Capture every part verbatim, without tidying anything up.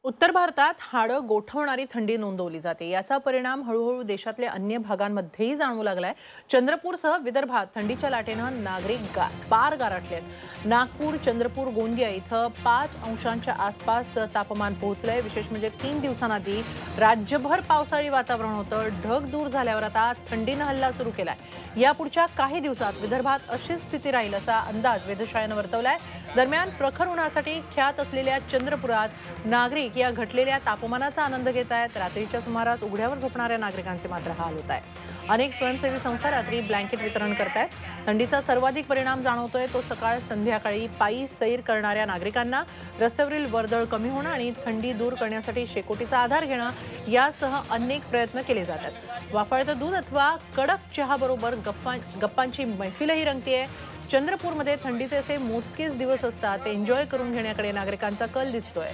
उत्तर भारतात हाडं गोठवणारी थंडी नोंदवली जाते। याचा परिणाम हळूहळू देशातल्या अन्य भागांमध्येही जाणवू लागलाय। चंद्रपूरसह विदर्भात थंडीच्या लाटेनं नागरिक गा पार गारठलेत। नागपूर, चंद्रपूर, गोंदिया इथं पाच अंशांच्या आसपास तापमान पोहोचलंय। विशेष म्हणजे तीन दिवसांआधी राज्यभर पावसाळी वातावरण होतं। ढग दूर झाल्यावर आता थंडीनं हल्ला सुरू केलाय। यापुढच्या काही दिवसात विदर्भात अशीच स्थिती राहील असा अंदाज वेधशाळेनं वर्तवलाय। दरम्यान प्रखर उन्हासाठी ख्यात असलेल्या चंद्रपुरात नागरिक या घटलेल्या तापमानाचा आनंद घेत आहेत। रात्रीच्या सुमारास उघड्यावर झोपणाऱ्या नागरिकांचे मात्र हाल होत आहेत। अनेक स्वयंसेवी संस्था रात्री ब्लँकेट वितरण करतायत। थंडीचा सर्वाधिक परिणाम जाणवतोय तो सकाळ संध्याकाळी पायी सैर करणाऱ्या नागरिकांना। रस्त्यावरील वर्दळ कमी होणं आणि थंडी दूर करण्यासाठी शेकोटीचा आधार घेणं यासह अनेक प्रयत्न केले जातात। वाफाळतं दूध अथवा कडक चहाबरोबर गप्पा गप्पांची मैफिलही रंगतेय। चंद्रपूरमध्ये थंडीचे असे मोजकेच दिवस असतात ते एन्जॉय करून घेण्याकडे नागरिकांचा कल दिसतोय।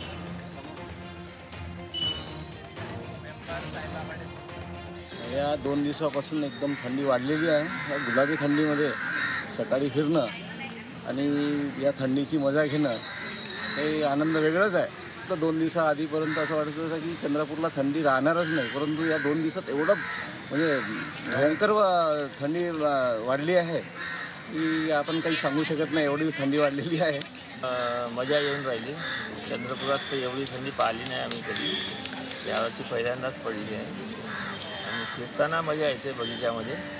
या दोन दिवसापासून एकदम थंडी वाढलेली आहे। या गुलाबी थंडीमध्ये सकाळी फिरणं आणि या थंडीची मजा घेणं हे आनंद वेगळाच आहे। तर दोन दिवसा आधीपर्यंत असं वाटत होतं की चंद्रपूरला थंडी राहणारच नाही, परंतु या दोन दिवसात एवढं म्हणजे भयंकर थंडी वाढली आहे की आपण काही सांगू शकत नाही, एवढी थंडी वाढलेली आहे। मजा येऊन राहिली। चंद्रपुरात तर एवढी थंडी पाहिली नाही आम्ही कधी, यावर्षी पहिल्यांदाच पडली आहे आणि फिरताना मजा येते बगीच्यामध्ये।